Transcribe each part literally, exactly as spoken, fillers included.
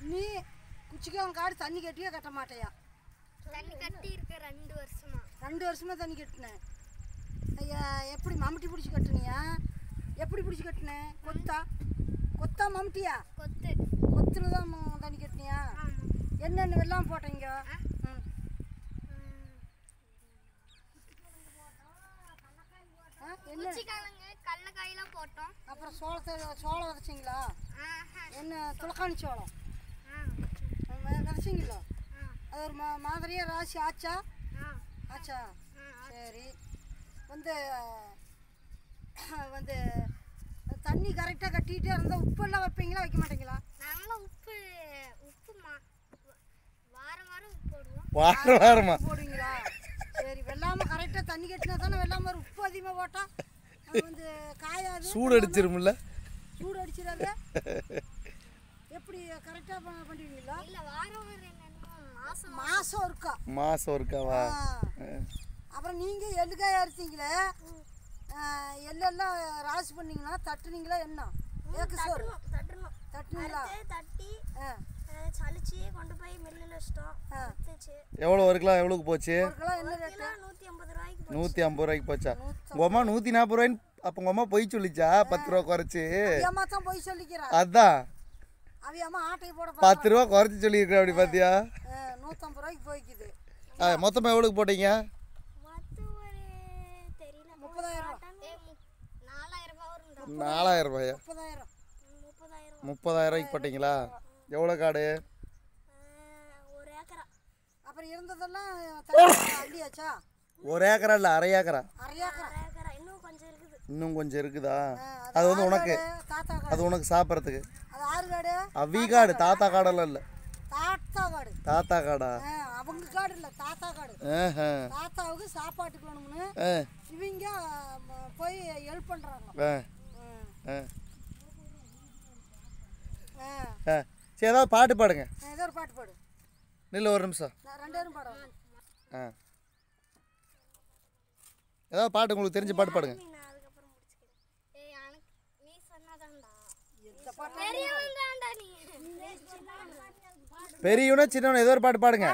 நீ குச்சிக்காலம் காடு தண்ணி கட்டியா கட்ட மாட்டியா? தண்ணி கட்டி இருக்க ரெண்டு வருஷமா. ரெண்டு வருஷமா தண்ணி கட்டினேன். ஐயா எப்படி மம்முட்டி பிடிச்சி கட்டுனியா? எப்படி பிடிச்சி கட்டினேன்? கொத்தா கொத்தா மம்முட்டியா? கொத்து. கொத்துல தான் தண்ணி கட்டினியா? என்னென்ன வெள்ளாம போட்டீங்க? ம் குச்சிக்காலங்க கடலக்காயெல்லாம் போட்டோம். அப்புறம் சோளத்தை சோளம் விதைச்சிங்களா? என்ன துளக்காணி சோளம் விதைச்சிங்களா? அது ஒரு மா மாதிரியாக ராசி ஆச்சா? ஆச்சா சரி. வந்து வந்து தண்ணி கரெக்டாக கட்டிகிட்டே இருந்தால் உப்பெல்லாம் வைப்பீங்களா வைக்க மாட்டீங்களா? நாங்களும் உப்பு உப்பு வாரம் வாரம் உப்பு போடுவோம். வாரம் வாரமா போடுவீங்களா? சரி. வெள்ளாமல் கரெக்டாக தண்ணி கட்டினா தானே வெள்ளாமல் உப்பு அதிகமாக போட்டால் வந்து காயாது, சூடு அடிச்சிருமில்ல? சூடு அடிச்சிடாத. எப்படி கரெக்டாக பண்ணுவீங்களா? இல்லை வாரம் மாதம் மாதம் இருக்கா? மாதம் இருக்காவா? அப்புறம் நீங்கள் எள்ளுக்காய் அரிசிங்களே, எள்ளெல்லாம் ராசி பண்ணீங்களா தட்டுனீங்களா? என்ன ஏக்கு சோறு தட்டணும் தட்டுனீங்களா? தட்டி சளிச்சு கொண்டு போய் மில்லில் வச்சிட்டோம். எவ்வளோ ஒரு கிலோ எவ்வளோக்கு போச்சு? ஒரு கிலோ என்ன ரேட்டு? நூற்றி ஐம்பது ரூபாய்க்கு நூற்றி ஐம்பது ரூபாய்க்கு போச்சா? உங்கள் அம்மா நூற்றி நாற்பது ரூபாய்ன்னு அப்போ உங்கள் அம்மா போய் சொல்லிச்சா? பத்து ரூபா குறைச்சி. அம்மா தான் போய் சொல்லிக்கிறா. அதான் அவி அம்மா ஆட்டை போட பத்து ரூபா குறைச்சி சொல்லியிருக்கிறேன். அப்படி பார்த்தியா? நூற்றம்பது ரூபாய்க்கு போய்க்குது. மொத்தமாக எவ்வளோக்கு போட்டீங்க? முப்பதாயிரம் நாலாயிரம் ரூபாய் வரும். நாலாயிரம் ரூபாயா? முப்பதாயிரம் முப்பதாயிரம் ரூபாய்க்கு போட்டிங்களா? எவ்வளோ காடு? ஒரு ஏக்கரா. அப்புறம் இருந்ததெல்லாம் அள்ளியாச்சா? ஒரு ஏக்கரா இல்லை அரை ஏக்கரா? அரை ஏக்கரா. இன்னும் கொஞ்சம் இருக்குது. இன்னும் கொஞ்சம் இருக்குதா? அது வந்து உனக்கு, தாத்தா அது உனக்கு சாப்பிட்றதுக்கு. அது ஆறு காடு? அவி காடு, தாத்தா காடெல்லாம் இல்லை. தாத்தா காடு. தாத்தா காடா? அவங்க காடு இல்லை, தாத்தா காடு. தாத்தாவுக்கு சாப்பாட்டுக்கு வேணும்னு இவங்க போய் ஹெல்ப் பண்ணுறாங்க. சரி, ஏதாவது பாட்டு பாடுங்க. ஏதோ ஒரு பாட்டு பாடு. நில்ல ஒரு நிமிஷம். நான் ரெண்டு பேரும் பாடுறேன். ஆ ஏதாவது பாட்டு உங்களுக்கு தெரிஞ்ச பாட்டு பாடுங்க. பெரியவனா சின்னவனா ஏதோ ஒரு பாட்டு பாடுங்க.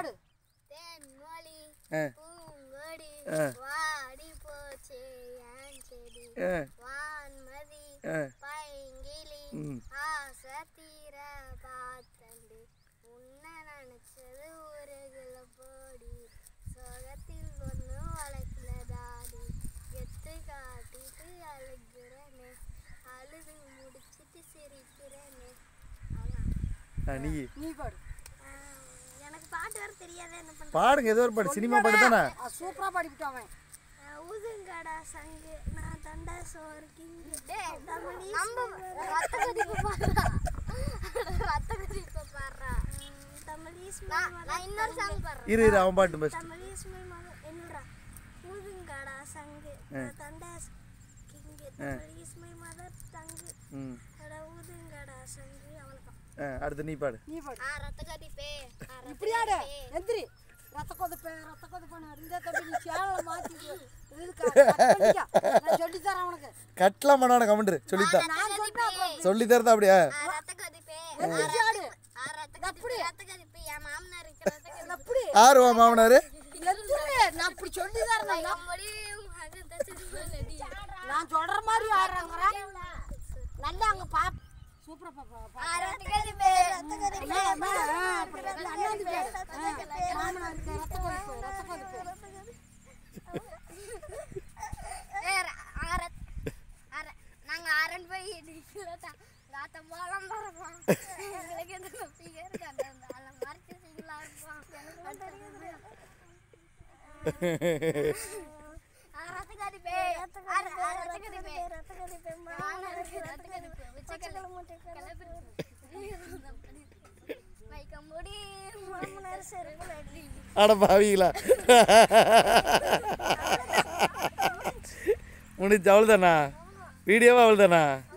நீ நீ பாடு. எனக்கு பாட்டு வேற தெரியாத. என்ன பண்ண? பாடுங்க ஏதோ ஒரு பாட்டு. சினிமா பாட்டு தானே? சூப்பரா பாடிவிட்டான் அவன். ஊதுங்கடா சங்கு நான் தண்டா சோறு கிங்கு. நம்ம ரத்த கதிப்பு பாடுறா. ரத்த கதிப்பு பாடுறா. தமிழீஸ் நான் இன்னொரு சாங் பாடுறேன். இரு இரு அவன் பாட்டு பெஸ்ட். தமிழீஸ் மத என்னடா? ஊதுங்கடா சங்கு நான் தண்டா கிங்கு. தமிழீஸ் மத தங்கு. ம் அட ஊதுங்கடா சங்கு அவ்வளவுதான். அடுத்து நீ பாடு. நீ பாடு. ஆ ரத்த கதிப்பே. இப்படி ஆடு. எந்திரி. ரத்த கொதப்பே ரத்த கொதப்பேன்னு இருந்தே தம்பி நீ சேனலை மாத்தி இதுக்கா நான் சொல்லி தரேன் உனக்கு. கட்டலாம் பண்ணான கமெண்ட் சொல்லித்தா. நான் சொல்றேன். சொல்லி தரதா அப்படியே? ரத்த கதிப்பே. எந்திரி ஆடு. ஆ ரத்த கதிப்பே. ரத்த கதிப்பே என் மாமனார் இருக்கிற ரத்த கதிப்பே. அப்படி யாரு வா மாமனாரு? எந்திரி. நான் இப்படி சொல்லி தரேன். நான் சொல்ற மாதிரி ஆடுறாங்கற. நல்லா அங்க பா சூப்பரா பாப்பா. ஆ ரத்த கதிப்பே. ரத்த கதிப்பே. அண்ணாந்து பேர். மாமனார் இருக்க ரத்த கொதிப்பு ரத்த கொதிப்பு. ஏ ஆரத் ஆர நாங்க ஆரன் போய் நிக்கலடா. ராத்த போலாம் பரப்பா. எங்களுக்கு எந்த நம்பிக்கை இருக்காது. அந்த மார்க்கெட்டிங்ல இருப்பா. ஆ ரத்த கதிப்பே. ரத்த கதிப்பே. ரத்த கதிப்பே. மாமனார் இருக்க ரத்த கதிப்பே. விச்சக்கல மூட்டை கலப்பு. மைக்கம்படி மாமனார் செருப்பு அடி. அட பாவிங்களா. முடிஞ்ச அவ்வளோதானா? வீடியோவா அவ்வளோதானா?